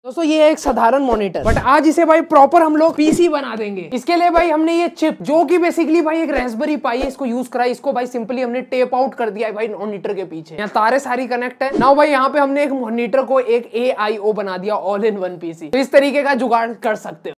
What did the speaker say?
दोस्तों ये है एक साधारण मॉनिटर, बट आज इसे भाई प्रॉपर हम लोग पीसी बना देंगे। इसके लिए भाई हमने ये चिप जो कि बेसिकली भाई एक रास्पबेरी पाई है, इसको यूज करा है। इसको भाई सिंपली हमने टेप आउट कर दिया है भाई मॉनिटर के पीछे। यहाँ तारे सारी कनेक्ट है ना भाई। यहाँ पे हमने एक मॉनिटर को एक AIO बना दिया, ऑल इन वन पीसी। तो इस तरीके का जुगाड़ कर सकते हो।